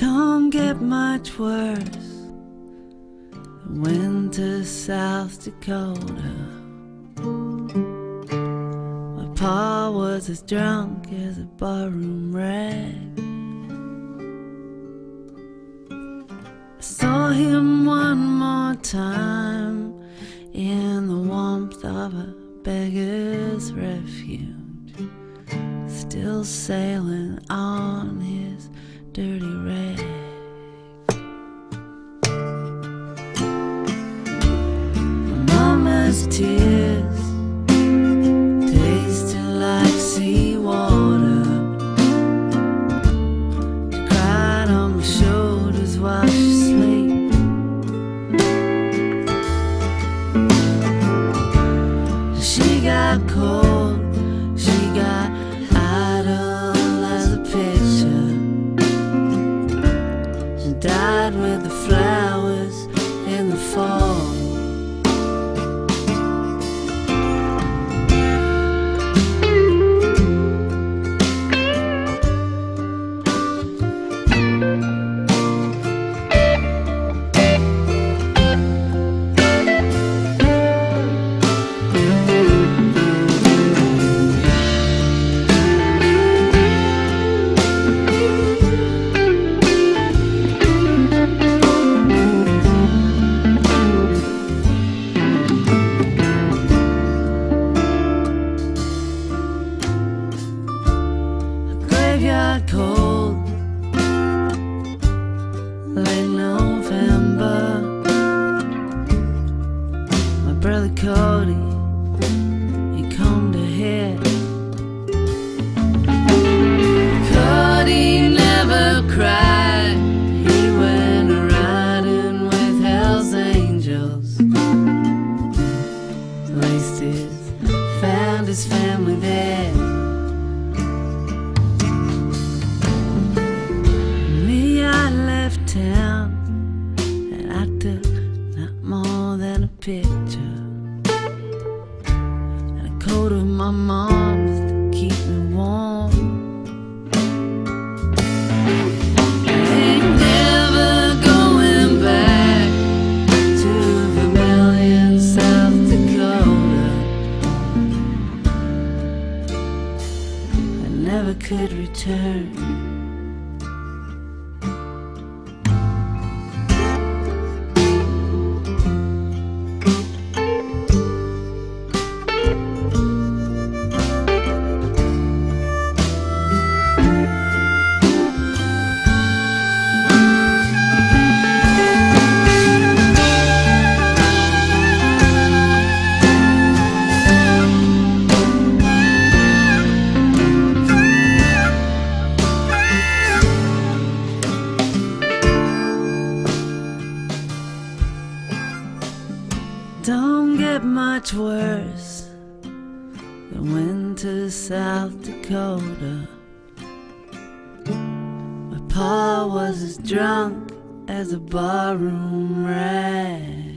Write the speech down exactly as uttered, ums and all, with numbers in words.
Don't get much worse than went to South Dakota. My pa was as drunk as a barroom rag. I saw him one more time in the warmth of a beggar's refuge, still sailing on his dirty rag. My mama's tears tasted like seawater. She cried on my shoulders while she slept. She got cold, she got idle as a picture. She died with the flowers in the fall. Graveyard cold, late November. My brother Cody, he combed her hair. Cody never cried, he went riding with Hell's Angels. Laced his, found his family there. Town, and I took not more than a picture and a coat of my mom's to keep me warm. I ain't never going back to Vermilion, South Dakota. I never could return. Don't get much worse than went to South Dakota. My pa was as drunk as a barroom rag.